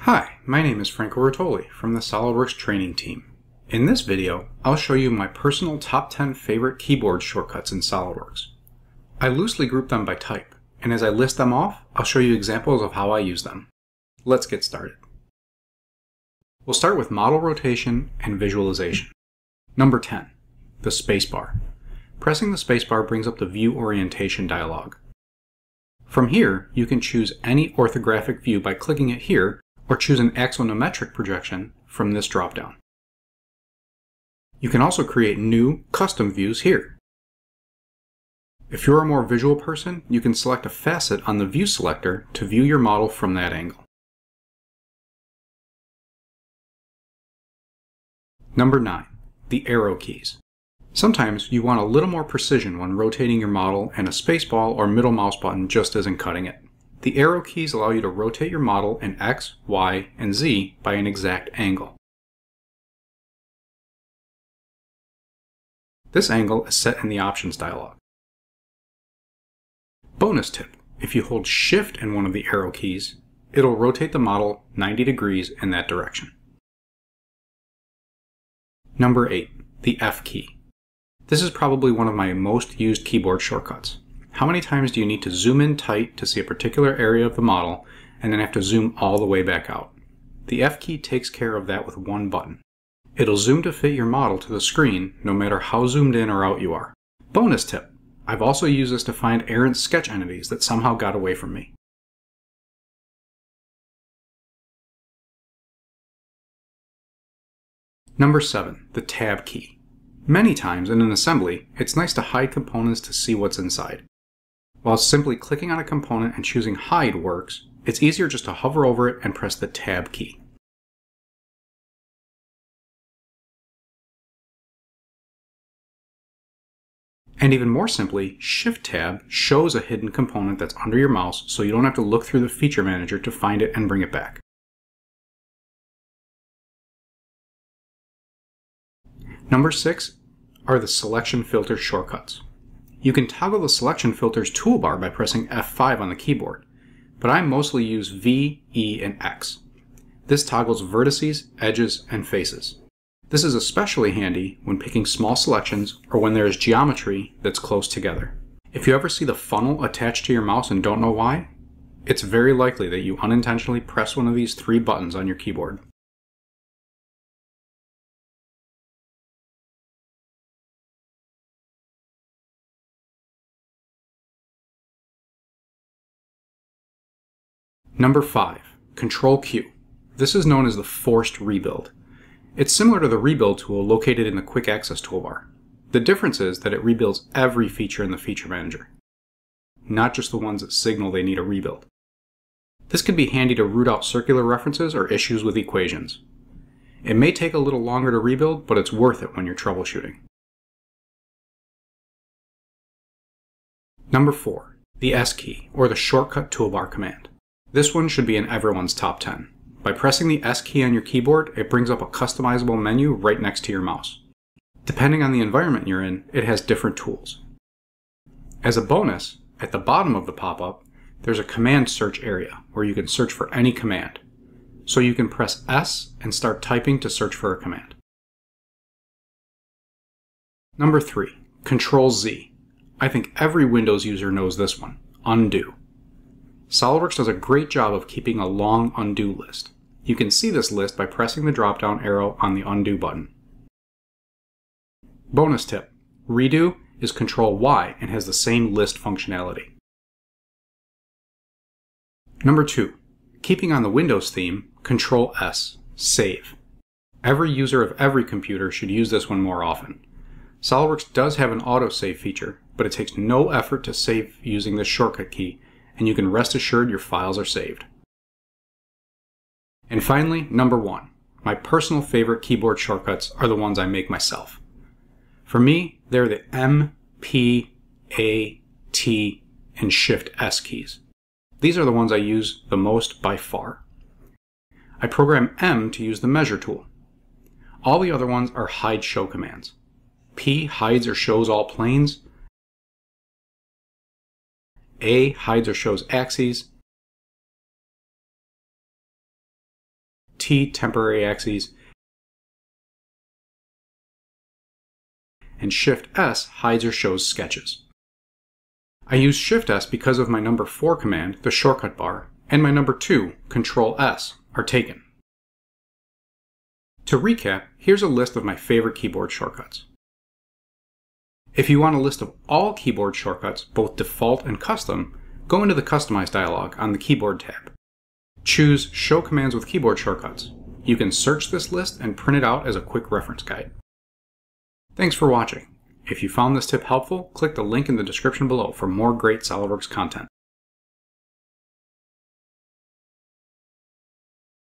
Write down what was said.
Hi, my name is Franco Rotoli from the Solidworks training team. In this video, I'll show you my personal top 10 favorite keyboard shortcuts in Solidworks. I loosely group them by type, and as I list them off, I'll show you examples of how I use them. Let's get started. We'll start with model rotation and visualization. Number 10, the spacebar. Pressing the spacebar brings up the view orientation dialog. From here, you can choose any orthographic view by clicking it here, or choose an axonometric projection from this dropdown. You can also create new, custom views here. If you're a more visual person, you can select a facet on the view selector to view your model from that angle. Number 9, the arrow keys. Sometimes you want a little more precision when rotating your model, and a spaceball or middle mouse button just isn't cutting it. The arrow keys allow you to rotate your model in X, Y, and Z by an exact angle. This angle is set in the options dialog. Bonus tip: if you hold Shift in one of the arrow keys, it'll rotate the model 90 degrees in that direction. Number 8, the F key. This is probably one of my most used keyboard shortcuts. How many times do you need to zoom in tight to see a particular area of the model and then have to zoom all the way back out? The F key takes care of that with one button. It'll zoom to fit your model to the screen no matter how zoomed in or out you are. Bonus tip: I've also used this to find errant sketch entities that somehow got away from me. Number 7, the Tab key. Many times in an assembly, it's nice to hide components to see what's inside. While simply clicking on a component and choosing Hide works, it's easier just to hover over it and press the Tab key. And even more simply, Shift-Tab shows a hidden component that's under your mouse, so you don't have to look through the feature manager to find it and bring it back. Number 6 are the selection filter shortcuts. You can toggle the selection filters toolbar by pressing F5 on the keyboard, but I mostly use V, E, and X. This toggles vertices, edges, and faces. This is especially handy when picking small selections or when there is geometry that's close together. If you ever see the funnel attached to your mouse and don't know why, it's very likely that you unintentionally press one of these 3 buttons on your keyboard. Number 5, Control Q. This is known as the forced rebuild. It's similar to the rebuild tool located in the quick access toolbar. The difference is that it rebuilds every feature in the feature manager, not just the ones that signal they need a rebuild. This can be handy to root out circular references or issues with equations. It may take a little longer to rebuild, but it's worth it when you're troubleshooting. Number 4, the S key, or the shortcut toolbar command. This one should be in everyone's top 10. By pressing the S key on your keyboard, it brings up a customizable menu right next to your mouse. Depending on the environment you're in, it has different tools. As a bonus, at the bottom of the pop-up, there's a command search area where you can search for any command. So you can press S and start typing to search for a command. Number 3, Control Z. I think every Windows user knows this one: undo. Solidworks does a great job of keeping a long undo list. You can see this list by pressing the drop-down arrow on the undo button. Bonus tip: redo is Control Y and has the same list functionality. Number 2, keeping on the Windows theme, Control S, save. Every user of every computer should use this one more often. Solidworks does have an autosave feature, but it takes no effort to save using this shortcut key, and you can rest assured your files are saved. And finally, number 1. My personal favorite keyboard shortcuts are the ones I make myself. For me, they're the M, P, A, T, and Shift S keys. These are the ones I use the most by far. I program M to use the measure tool. All the other ones are hide show commands. P hides or shows all planes. A hides or shows axes, T, temporary axes, and Shift-S hides or shows sketches. I use Shift-S because of my number 4 command, the shortcut bar, and my number 2, Control-S, are taken. To recap, here's a list of my favorite keyboard shortcuts. If you want a list of all keyboard shortcuts, both default and custom, go into the Customize dialog on the Keyboard tab. Choose Show Commands with Keyboard Shortcuts. You can search this list and print it out as a quick reference guide. Thanks for watching. If you found this tip helpful, click the link in the description below for more great SOLIDWORKS content.